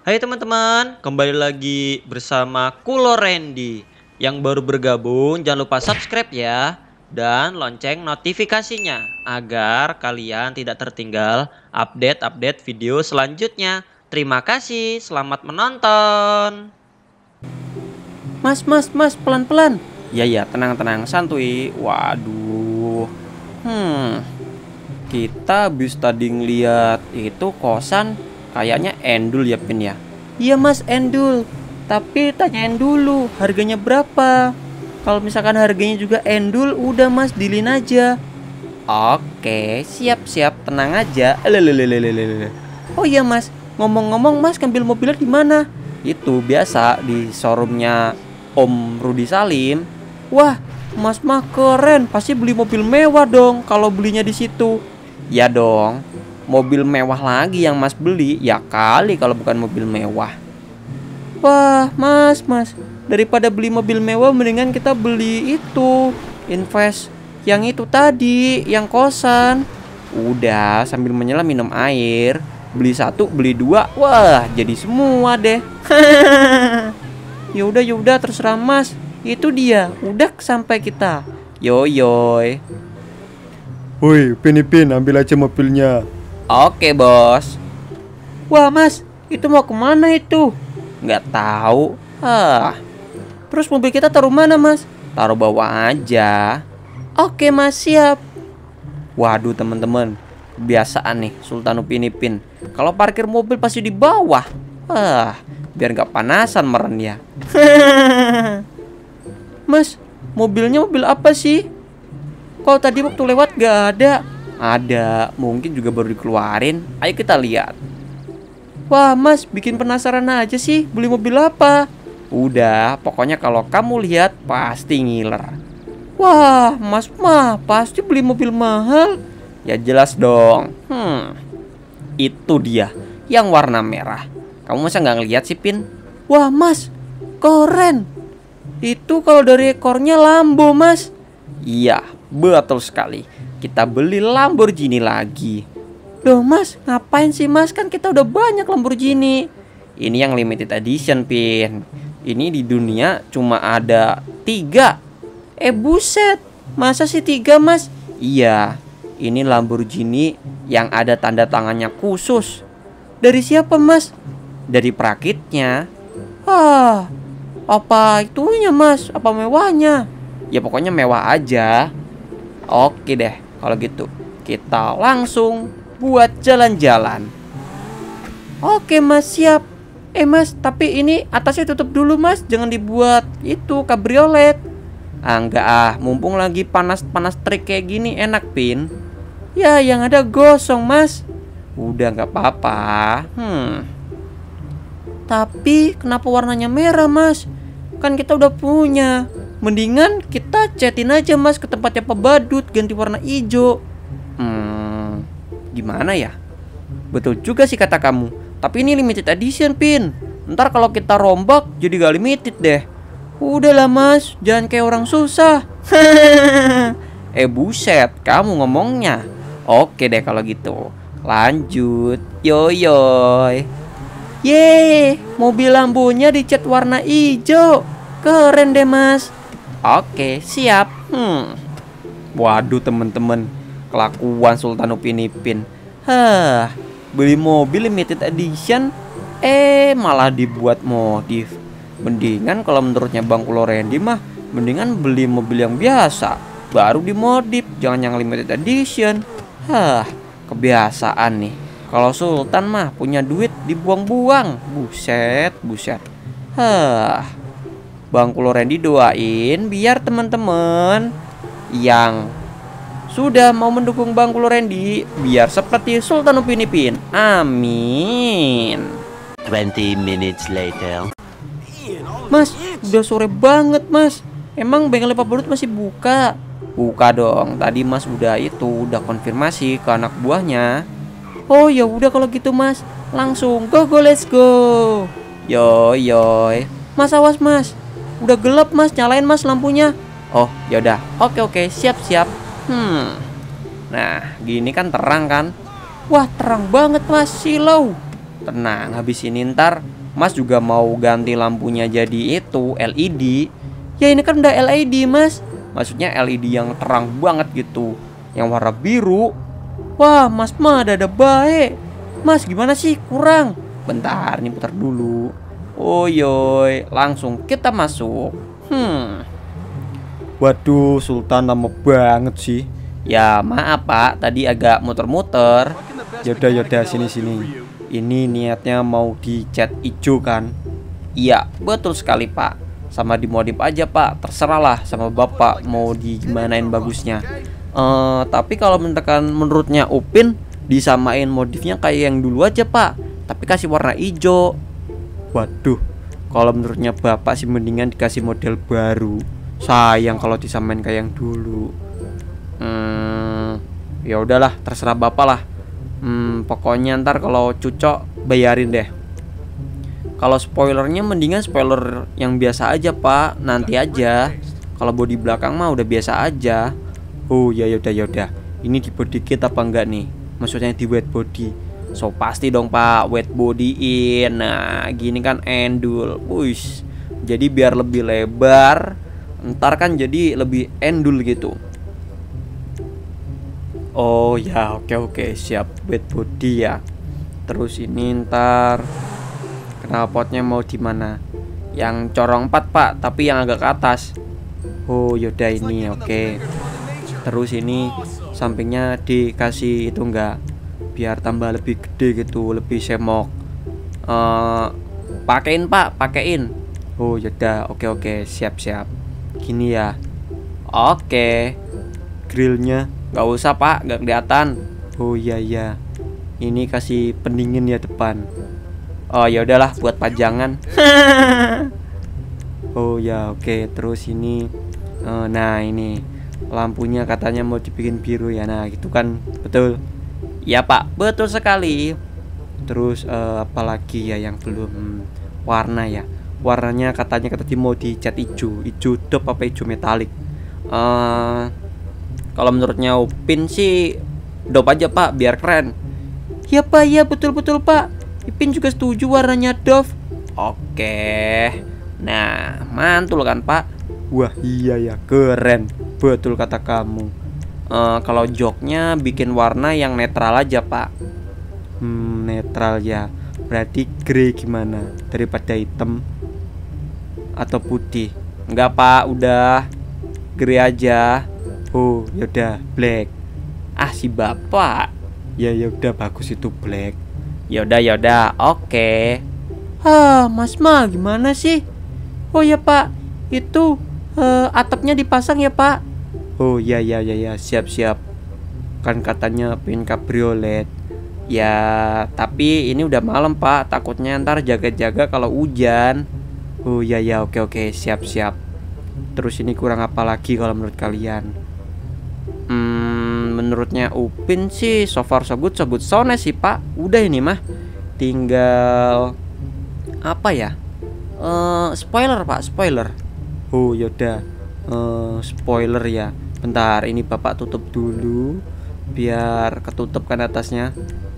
Hai teman-teman, kembali lagi bersama Kulo Randy. Yang baru bergabung jangan lupa subscribe ya, dan lonceng notifikasinya agar kalian tidak tertinggal update-update video selanjutnya. Terima kasih, selamat menonton. Mas, pelan-pelan. Ya, tenang, santuy. Waduh. Kita habis tadi ngeliat itu kosan kayaknya endul ya, Pin ya. Iya, Mas, endul. Tapi tanyain dulu harganya berapa. Kalau misalkan harganya juga endul, udah Mas, dealin aja. Oke, siap, tenang aja. Lelelelelelele. Oh iya, Mas. Ngomong-ngomong, Mas ngambil mobilnya di mana? Itu biasa di showroomnya Om Rudi Salim. Wah, Mas mah keren, pasti beli mobil mewah dong kalau belinya di situ. Ya dong, mobil mewah lagi yang Mas beli. Ya kali kalau bukan mobil mewah. Wah, Mas, daripada beli mobil mewah mendingan kita beli itu, invest yang itu tadi, yang kosan. Udah, sambil menyelam minum air. Beli satu, beli dua. Wah, jadi semua deh. Yaudah, terserah Mas. Itu dia, udah sampai kita. Yoy. Woi, Pin, ambil aja mobilnya. Oke, bos. Wah, Mas, itu mau kemana itu? Nggak tahu. Terus mobil kita taruh mana, Mas? Taruh bawah aja. Oke, Mas, siap. Waduh, teman-teman. Kebiasaan nih Sultan Upin Ipin. Kalau parkir mobil pasti di bawah. Biar nggak panasan meren ya. Mas, mobilnya mobil apa sih? Kok tadi waktu lewat gak ada? Ada, mungkin juga baru dikeluarin. Ayo kita lihat. Wah, Mas, bikin penasaran aja sih. Beli mobil apa? Udah, pokoknya kalau kamu lihat pasti ngiler. Wah, Mas mah pasti beli mobil mahal. Ya jelas dong. Itu dia, yang warna merah. Kamu masa nggak ngeliat sih, Pin? Wah, Mas, keren. Itu kalau dari ekornya Lambo, Mas. Iya, betul sekali. Kita beli Lamborghini lagi. Loh, Mas, ngapain sih, Mas? Kan kita udah banyak Lamborghini. Ini yang limited edition, Pin. Ini di dunia cuma ada 3. Buset, masa sih 3, Mas? Iya, ini Lamborghini yang ada tanda tangannya khusus. Dari siapa, Mas? Dari perakitnya. Apa itunya, Mas? Apa mewahnya? Ya pokoknya mewah aja. Oke deh, kalau gitu kita langsung buat jalan-jalan. Oke, Mas, siap. Mas, tapi ini atasnya tutup dulu, Mas. Jangan dibuat itu kabriolet. Enggak, mumpung lagi panas-panas terik kayak gini enak, Pin. Ya, yang ada gosong, Mas. Udah nggak apa-apa. Tapi kenapa warnanya merah, Mas? Kan kita udah punya. Mendingan kita catin aja, Mas, ke tempatnya Pak Badut, ganti warna hijau. Gimana ya? Betul juga sih kata kamu. Tapi ini limited edition, Pin. Ntar kalau kita rombak jadi gak limited deh. Udahlah, Mas, jangan kayak orang susah. Buset, kamu ngomongnya. Oke deh kalau gitu. Lanjut. Yoy. Yeay, mobil Lambonya dicat warna hijau. Keren deh, Mas. Oke, siap. Waduh, temen-temen, kelakuan Sultan Upin Ipin. Beli mobil limited edition, malah dibuat modif. Mendingan kalau menurutnya Bang Kulo Randy mah, mendingan beli mobil yang biasa, baru dimodif, jangan yang limited edition. Kebiasaan nih. Kalau Sultan mah punya duit dibuang-buang. Buset. Bang Kulo Randy doain biar teman-teman yang sudah mau mendukung Bang Kulo Randy biar seperti Sultan Upin Ipin. Amin. 20 minutes later. Mas, udah sore banget, Mas. Emang bengkel Pak Badut masih buka? Buka dong. Tadi Mas udah konfirmasi ke anak buahnya. Oh ya udah kalau gitu, Mas. Langsung go let's go. Yoy. Mas, awas, Mas. Udah gelap, Mas. Nyalain, Mas, lampunya. Oh, yaudah. Oke, siap. Nah, gini kan terang kan? Wah, terang banget, Mas. Silau. Tenang, habis ini ntar Mas juga mau ganti lampunya jadi itu LED. Ya ini kan udah LED mas. Maksudnya LED yang terang banget gitu, yang warna biru. Wah mas mah ada baik. Mas gimana sih, kurang? Bentar nih, putar dulu. Oyoy, langsung kita masuk. Waduh, Sultan lama banget sih. Ya maaf pak, tadi agak muter-muter. Yaudah, sini. Ini niatnya mau dicat hijau kan? Iya, betul sekali pak. Sama dimodif aja pak, terserah lah sama bapak mau digimanain bagusnya. Tapi kalau menurutnya Upin, disamain modifnya kayak yang dulu aja pak, tapi kasih warna hijau. Waduh, kalau menurutnya bapak sih mendingan dikasih model baru. Sayang kalau disamain kayak yang dulu. Ya udahlah, terserah bapak lah. Pokoknya ntar kalau cucok bayarin deh. Kalau spoilernya mendingan spoiler yang biasa aja pak, nanti aja. Kalau bodi belakang mah udah biasa aja. Oh ya yaudah. Ini di body kit apa enggak nih? Maksudnya di wet body. So pasti dong pak, wet bodyin. Nah gini kan endul. Wush, jadi biar lebih lebar, ntar kan jadi lebih endul gitu. Oh ya, oke, siap. Wet body ya. Terus ini ntar knalpotnya mau di mana? Yang corong 4 pak, tapi yang agak ke atas. Oh yaudah ini oke. Terus ini sampingnya dikasih itu enggak, biar tambah lebih gede gitu, lebih semok. Pakein pak, pakein. Oh yaudah, oke, siap. Gini ya. Oke. Grillnya Gak usah pak, gak kelihatan. oh iya. Ini kasih pendingin ya depan. Oh ya udahlah, buat pajangan. Oh ya oke. Terus ini nah ini lampunya katanya mau dibikin biru ya. Nah gitu kan, betul? Ya pak, betul sekali. Terus apalagi ya yang belum? Warna ya. Warnanya katanya mau dicat hijau dop apa hijau metalik? Kalau menurutnya Upin sih dop aja pak, biar keren. Ya pak, ya betul pak. Upin juga setuju warnanya dove. Oke. Nah mantul kan pak. Wah iya ya, keren. Betul kata kamu. Kalau joknya bikin warna yang netral aja pak. Netral ya. Berarti grey gimana? Daripada hitam atau putih? Enggak pak, udah grey aja. Oh yaudah black. Ah si bapak. Ya udah bagus itu black. Yaudah, oke. Mas Ma gimana sih? Oh ya pak, itu atapnya dipasang ya pak. Oh ya siap. Kan katanya pengen kabriolet. Ya tapi ini udah malam pak, takutnya ntar jaga-jaga kalau hujan. Oh ya oke, siap. Terus ini kurang apa lagi kalau menurut kalian? Menurutnya Upin sih so far so good sound sih pak. Udah ini mah tinggal apa ya? Spoiler pak, spoiler. Oh yaudah, spoiler ya. Bentar, ini bapak tutup dulu biar ketutup kan atasnya.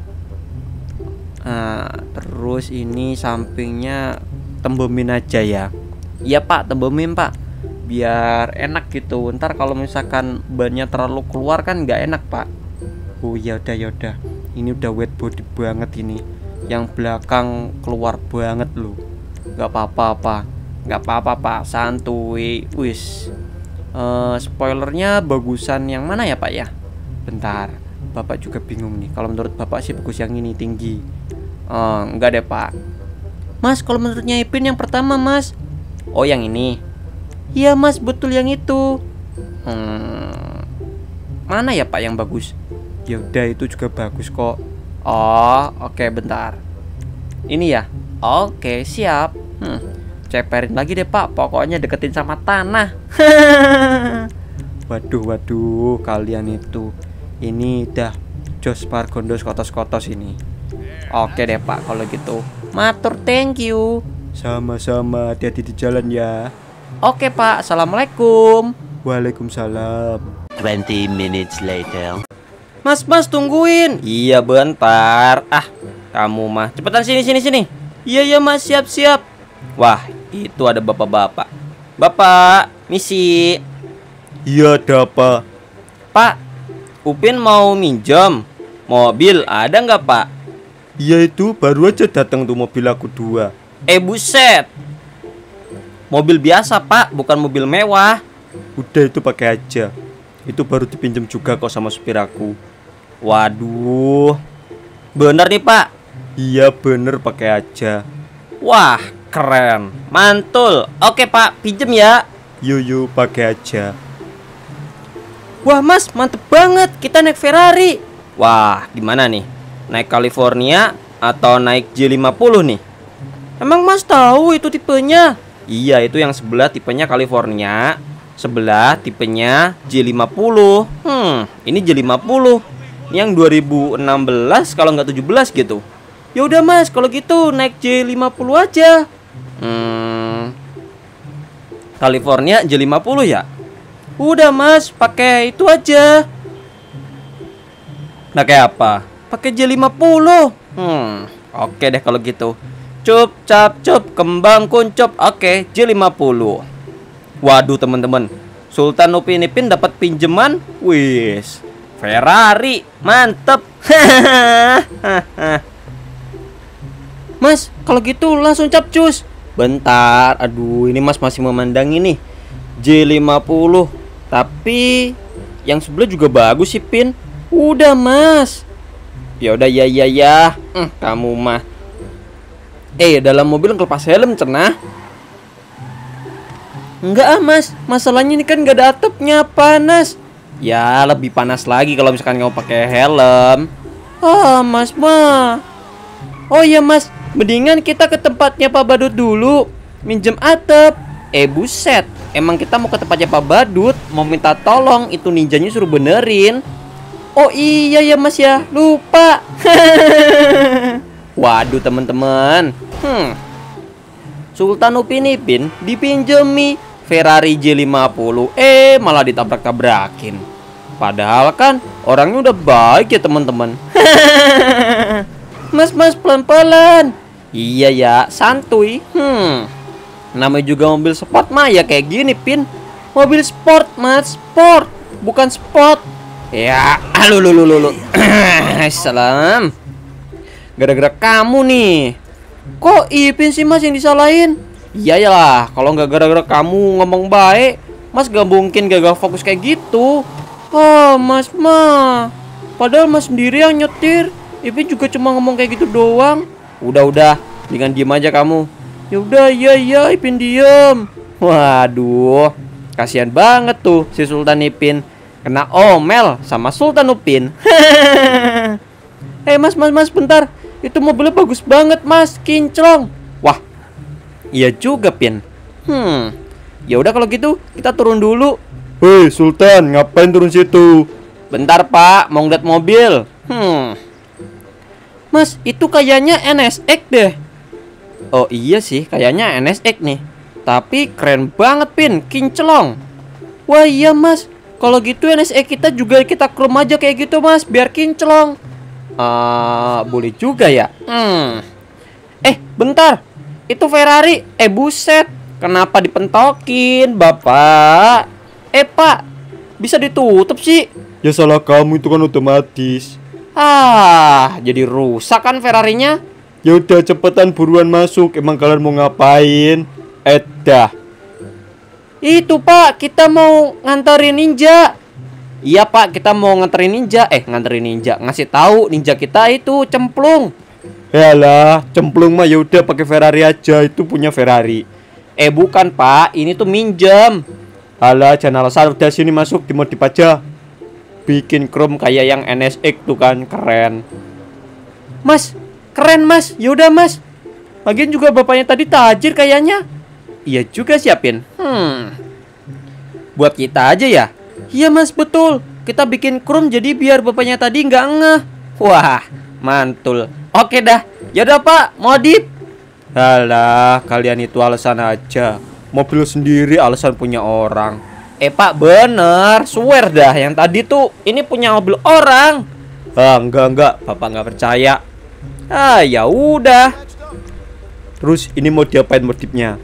Terus ini sampingnya tembemin aja ya. Iya pak, tembemin pak, biar enak gitu. Ntar kalau misalkan bannya terlalu keluar kan nggak enak pak. Oh yaudah. Ini udah wet body banget ini. Yang belakang keluar banget loh. Nggak apa-apa pak, santuy. Wis. Spoilernya bagusan yang mana ya pak ya? Bentar, bapak juga bingung nih. Kalau menurut bapak sih bagus yang ini, tinggi. Enggak deh pak. Mas, kalau menurutnya Ipin yang pertama mas. Oh yang ini. Iya mas, betul yang itu. Mana ya pak yang bagus? Ya udah itu juga bagus kok. Oh oke, bentar. Ini ya. Oke siap. Ceperin lagi deh pak, pokoknya deketin sama tanah. Waduh, kalian itu. Ini dah jos pargondos kotos-kotos ini. Oke deh pak kalau gitu. Matur, thank you. Sama-sama, hati-hati di jalan ya. Oke pak, assalamualaikum. Waalaikumsalam. 20 minutes later. Mas tungguin. Iya bentar. Kamu mah cepetan sini. Iya ya mas, siap-siap. Wah, itu ada bapak-bapak. Bapak, misi. Iya, ada apa? Pak, Upin mau minjem mobil, ada nggak pak? Iya, itu baru aja datang tuh mobil aku 2. Buset. Mobil biasa pak, bukan mobil mewah. Udah, itu pakai aja. Itu baru dipinjam juga kok sama supir aku. Waduh. Bener nih pak? Iya, bener, pakai aja. Wah, keren. Mantul. Oke pak, pinjem ya. Yuk, pakai aja. Wah mas, mantep banget. Kita naik Ferrari. Wah, gimana nih? Naik California atau naik J50 nih? Emang mas tahu itu tipenya? Iya, itu yang sebelah tipenya California, sebelah tipenya J50. Ini J50. Ini yang 2016 kalau nggak 17 gitu. Ya udah mas, kalau gitu naik J50 aja. California J50 ya? Udah mas, pakai itu aja. Pakai apa? Pakai J50. Oke deh kalau gitu. Cup, cap, cup, kembang kuncup. Oke, J50. Waduh teman-teman, Sultan Upin Ipin dapat pinjaman. Wis, Ferrari, mantep. Mas, kalau gitu langsung capcus. Bentar, aduh ini mas masih memandang ini J50. Tapi yang sebelah juga bagus sih Pin. Udah mas. Ya udah ya. Kamu mah. Dalam mobil ngelepas helm cenah. Enggak mas, masalahnya ini kan gak ada atapnya, panas. Ya lebih panas lagi kalau misalkan kamu pakai helm. Mas mah. Oh iya mas, mendingan kita ke tempatnya Pak Badut dulu, minjem atap. Buset, emang kita mau ke tempatnya Pak Badut, mau minta tolong, itu ninjanya suruh benerin. Oh iya ya mas ya, lupa. Waduh teman-teman, Sultan Upin Ipin dipinjemi Ferrari J50, malah ditabrak-tabrakin. Padahal kan orangnya udah baik ya teman-teman. Mas pelan-pelan. Iya ya, santuy. Namanya juga mobil sport mah ya kayak gini Pin. Mobil sport mas, sport bukan sport. Ya, lu. Salam. Gara-gara kamu nih. Kok Ipin sih mas yang disalahin? Iya lah, kalau nggak gara-gara kamu ngomong baik, mas gak mungkin gagal fokus kayak gitu. Mas mah. Padahal mas sendiri yang nyetir. Ipin juga cuma ngomong kayak gitu doang. Udah, dengan diem aja kamu. Ya udah, iya, Ipin diem. Waduh, kasihan banget tuh si Sultan Ipin kena omel sama Sultan Upin. Mas, bentar. Itu mobilnya bagus banget, Mas. Kinclong. Wah, iya juga, Pin. Ya udah kalau gitu kita turun dulu. Hei, Sultan, ngapain turun situ? Bentar, Pak, mau ngeliat mobil. Mas, itu kayaknya NSX deh. Oh iya sih, kayaknya NSX nih. Tapi keren banget, Pin. Kinclong. Wah iya, Mas. Kalau gitu NSX kita juga kita chrome aja kayak gitu, Mas, biar kinclong. Boleh juga ya. Bentar. Itu Ferrari. Buset. Kenapa dipentokin, Bapak? Pak, bisa ditutup sih? Ya salah kamu, itu kan otomatis. Jadi rusak kan Ferrarinya? Ya udah cepetan buruan masuk. Emang kalian mau ngapain? Dah. Itu Pak, kita mau nganterin ninja. Iya Pak, kita mau nganterin ninja. Nganterin ninja. Ngasih tahu ninja kita itu cemplung. Yalah, cemplung mah ya udah pakai Ferrari aja. Itu punya Ferrari. Bukan Pak, ini tuh minjem. Alah, jangan alasan. Udah sini masuk, dimodif aja. Bikin chrome kayak yang NSX tuh kan, keren. Mas, keren Mas. Yaudah Mas. Lagian juga bapaknya tadi tajir kayaknya. Iya juga siapin. Buat kita aja ya. Iya Mas, betul. Kita bikin chrome jadi biar bapaknya tadi nggak ngeh. Wah, mantul. Oke dah. Yaudah Pak, modif. Alah, kalian itu alasan aja. Mobil sendiri alasan punya orang. Pak, bener. Swear dah, yang tadi tuh ini punya mobil orang. Enggak. Bapak nggak percaya. Ya udah. Terus ini mau diapain modifnya?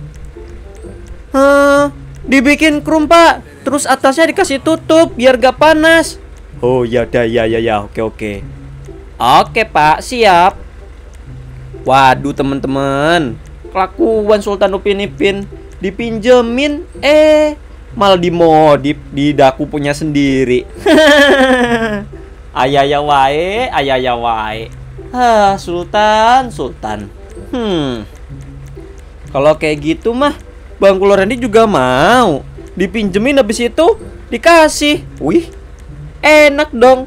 Dibikin krum pak. Terus atasnya dikasih tutup biar gak panas. Oh ya dah ya oke. Oke pak, siap. Waduh teman-teman, kelakuan Sultan Upin Ipin. Dipinjemin, malah dimodif di daku punya sendiri. Ayaya wae. Sultan. Kalau kayak gitu mah Bang Kulorendi juga mau. Dipinjemin habis itu dikasih. Wih, enak dong.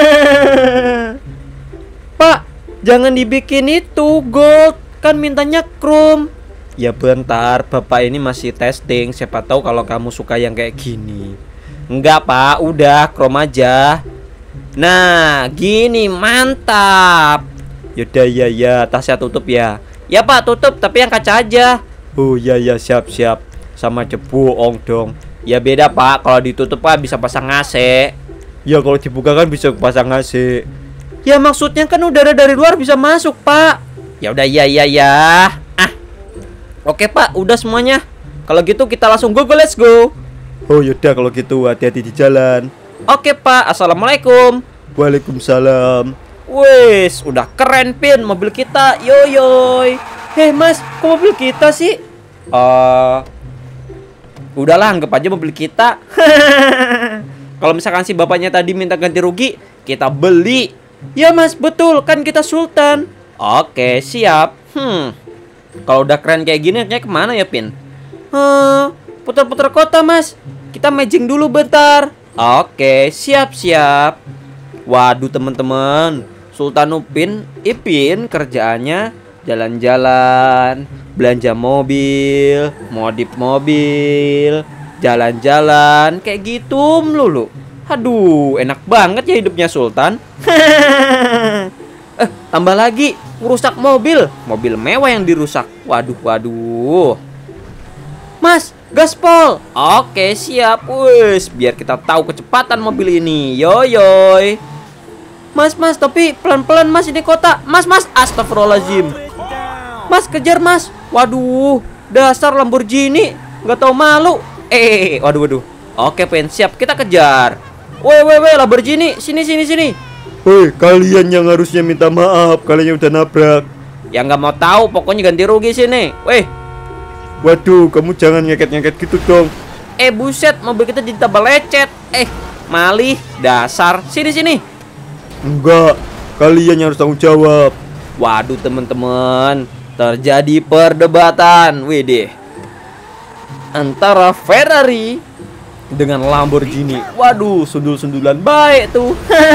Pak, jangan dibikin itu gold, kan mintanya chrome. Ya bentar, bapak ini masih testing. Siapa tahu kalau kamu suka yang kayak gini. Enggak pak, udah chrome aja. Nah, gini mantap. Yaudah ya, tasnya tutup ya. Ya pak, tutup tapi yang kaca aja. Oh ya siap. Sama cepuong dong. Ya beda pak, kalau ditutup pak bisa pasang AC. Ya kalau dibuka kan bisa pasang AC. Ya maksudnya kan udara dari luar bisa masuk pak. Ya udah ya. Oke pak, udah semuanya. Kalau gitu kita langsung go, let's go. Oh yaudah kalau gitu, hati-hati di jalan. Oke pak, assalamualaikum. Waalaikumsalam. Wes, udah keren Pin mobil kita. Yoyoy. Mas, kok mobil kita sih? Udahlah, anggap aja mobil kita. Kalau misalkan si bapaknya tadi minta ganti rugi, kita beli. Ya mas, betul, kan kita sultan. Oke, siap. Kalau udah keren kayak gini, kayaknya kemana ya Pin? Putar-putar kota mas. Kita matching dulu bentar. Oke, siap. Waduh teman-teman, Sultan Upin Ipin kerjaannya jalan-jalan, belanja mobil, modif mobil, jalan-jalan, kayak gitu melulu. Aduh, enak banget ya hidupnya Sultan. Tambah lagi ngerusak mobil mewah yang dirusak. Waduh. Mas, gaspol. Oke, siap. Wes, biar kita tahu kecepatan mobil ini. Yoyoy. Mas, tapi pelan-pelan mas, ini kota. Mas, astagfirullahaladzim. Mas, kejar mas. Waduh, dasar Lamborghini, nggak tahu malu. Waduh. Oke, Pen, siap, kita kejar. Woi, Lamborghini, sini. Woi, kalian yang harusnya minta maaf, kalian yang udah nabrak. Yang nggak mau tahu, pokoknya ganti rugi sini. Waduh, kamu jangan ngeket gitu dong. Buset, mobil kita ditambah lecet. Malih, dasar. Sini. Enggak, kalian yang harus tanggung jawab. Waduh teman-teman, terjadi perdebatan antara Ferrari dengan Lamborghini. Waduh, sundul-sundulan baik tuh.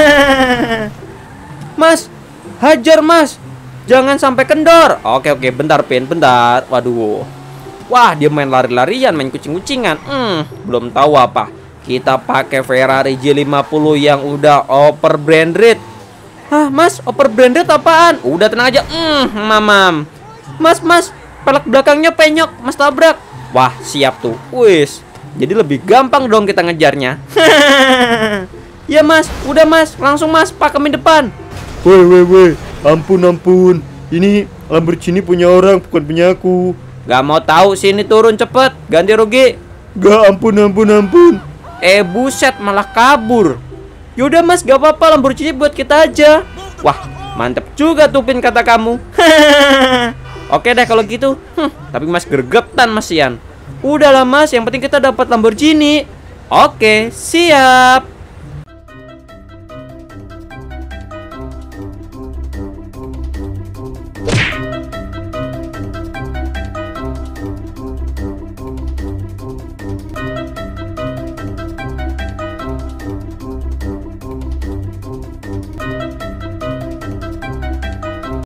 Mas, hajar mas, jangan sampai kendor. Oke, bentar Pin, bentar. Waduh. Wah, dia main lari-larian, main kucing-kucingan. Belum tahu apa. Kita pakai Ferrari J50 yang udah over branded. Mas, over branded apaan? Udah tenang aja. Mamam. Mas, pelek belakangnya penyok, mas tabrak. Wah, siap tuh. Wis. Jadi lebih gampang dong kita ngejarnya. Ya mas, udah mas, langsung mas, pakemin depan. Woi, ampun. Ini Lamborghini punya orang, bukan punya aku. Gak mau tahu, sini turun cepet, ganti rugi. Gak, ampun. Buset, malah kabur. Yaudah mas, gak apa-apa, Lamborghini buat kita aja. Wah, mantep juga tuh Pin kata kamu. Oke deh kalau gitu. Tapi mas gregetan mas Ian. Udahlah mas, yang penting kita dapat Lamborghini. Oke, siap.